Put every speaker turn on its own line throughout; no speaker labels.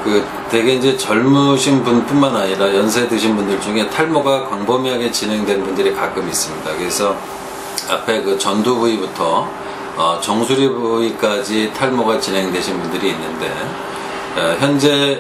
되게 이제 젊으신 분뿐만 아니라 연세 드신 분들 중에 탈모가 광범위하게 진행된 분들이 가끔 있습니다. 그래서 앞에 그 전두 부위부터 정수리 부위까지 탈모가 진행되신 분들이 있는데, 현재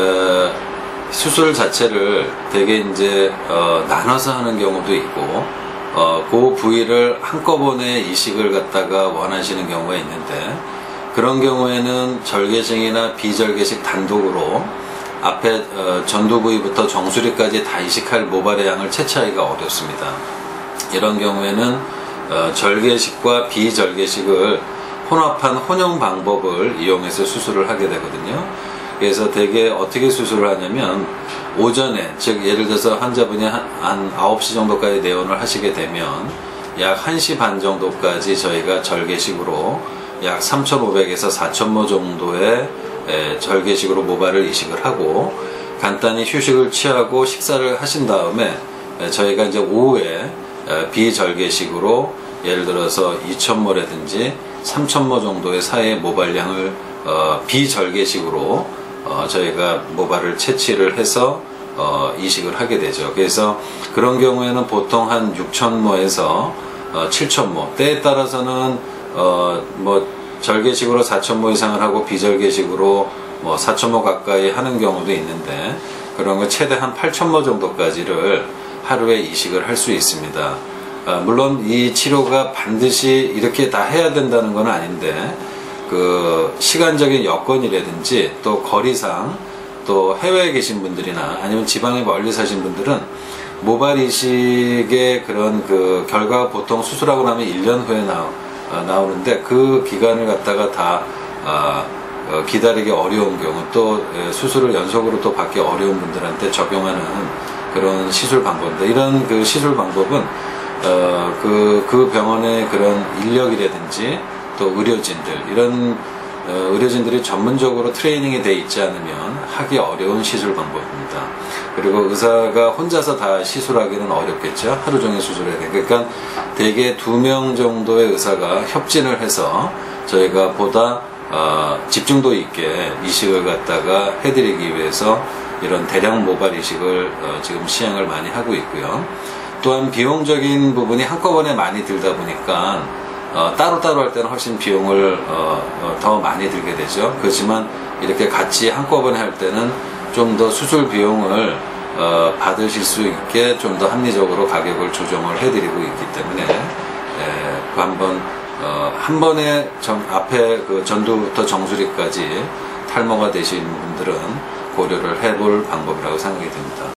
수술 자체를 되게 이제 나눠서 하는 경우도 있고, 그 부위를 한꺼번에 이식을 갖다가 원하시는 경우가 있는데, 그런 경우에는 절개식이나 비절개식 단독으로 앞에 전두 부위부터 정수리까지 다 이식할 모발의 양을 채취하기가 어렵습니다. 이런 경우에는 절개식과 비절개식을 혼합한 혼용 방법을 이용해서 수술을 하게 되거든요. 그래서 대개 어떻게 수술을 하냐면, 오전에, 즉 예를 들어서 환자분이 한 9시 정도까지 내원을 하시게 되면 약 1시 반 정도까지 저희가 절개식으로 약 3,500에서 4,000모 정도의 절개식으로 모발을 이식을 하고, 간단히 휴식을 취하고 식사를 하신 다음에 저희가 이제 오후에 비절개식으로 예를 들어서 2,000모라든지 3,000모 정도의 사이의 모발량을 비절개식으로 저희가 모발을 채취를 해서 이식을 하게 되죠. 그래서 그런 경우에는 보통 한 6,000모에서 7,000모, 때에 따라서는 뭐 절개식으로 4,000모 이상을 하고 비절개식으로 뭐 4,000모 가까이 하는 경우도 있는데, 그런 거 최대 한 8,000모 정도까지를 하루에 이식을 할 수 있습니다. 물론 이 치료가 반드시 이렇게 다 해야 된다는 건 아닌데, 그 시간적인 여건이라든지 또 거리상, 또 해외에 계신 분들이나 아니면 지방에 멀리 사신 분들은 모발 이식의 그런 그 결과가 보통 수술하고 나면 1년 후에 나오는데, 그 기간을 갖다가 다 기다리기 어려운 경우, 또 수술을 연속으로 또 받기 어려운 분들한테 적용하는 그런 시술 방법인데, 이런 그 시술 방법은 그 병원의 그런 인력이라든지 또 의료진들, 이런 의료진들이 전문적으로 트레이닝이 돼 있지 않으면 하기 어려운 시술 방법입니다. 그리고 의사가 혼자서 다 시술하기는 어렵겠죠. 하루 종일 수술해야 돼. 그러니까 대개 2명 정도의 의사가 협진을 해서 저희가 보다 집중도 있게 이식을 갖다가 해드리기 위해서 이런 대량 모발 이식을 지금 시행을 많이 하고 있고요. 또한 비용적인 부분이 한꺼번에 많이 들다 보니까 따로따로 할 때는 훨씬 비용을 더 많이 들게 되죠. 그렇지만 이렇게 같이 한꺼번에 할 때는 좀 더 수술 비용을 받으실 수 있게 좀 더 합리적으로 가격을 조정을 해드리고 있기 때문에, 한 번에 앞에 그 전두부터 정수리까지 탈모가 되신 분들은 고려를 해볼 방법이라고 생각이 듭니다.